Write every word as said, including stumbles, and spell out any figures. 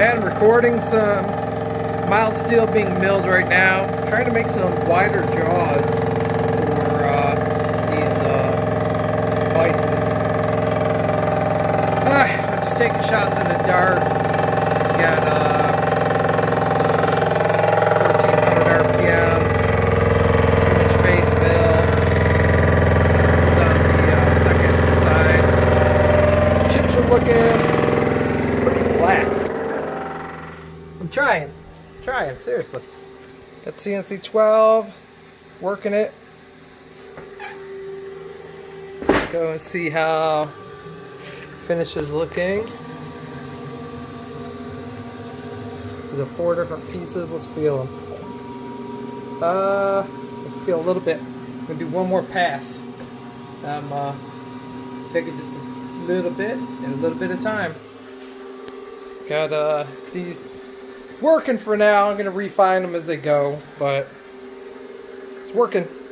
And recording some mild steel being milled right now. Trying to make some wider jaws for uh, these uh, vices. Ah, I'm just taking shots in the dark. Got uh, almost uh, thirteen hundred R P Ms. two inch face mill. This is on the uh, second side. Chips are looking pretty black. I'm trying. Trying, seriously. Got C N C twelve, working it. Let's go and see how finish is looking. There's four different pieces. Let's feel them. Uh, I can feel a little bit. I'm gonna do one more pass. I'm uh, taking just a little bit and a little bit of time. Got uh these working for now. I'm gonna refine them as they go, but it's working.